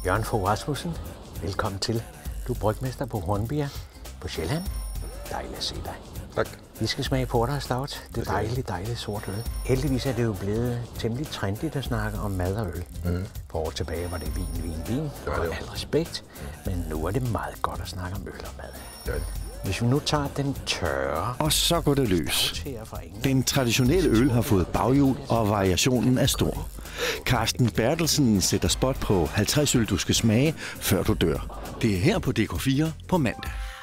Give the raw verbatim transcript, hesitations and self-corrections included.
Jørgen Fogh Rasmussen, velkommen til. Du er brygmester på Hornbjerg på Sjælland. Dejligt at se dig. Tak. Vi skal smage porter og stout. Det er dejligt, dejligt sort øl. Heldigvis er det jo blevet temmelig trendigt at snakke om mad og øl. Mm. For år tilbage var det vin, vin, vin. Og al respekt. Men nu er det meget godt at snakke om øl og mad. Ja. Hvis vi nu tager den tørre... Og så går det løs. Den traditionelle øl har fået baghjul, og variationen er stor. Carsten Bertelsen sætter spot på halvtreds øl, du skal smage, før du dør. Det er her på D K fire på mandag.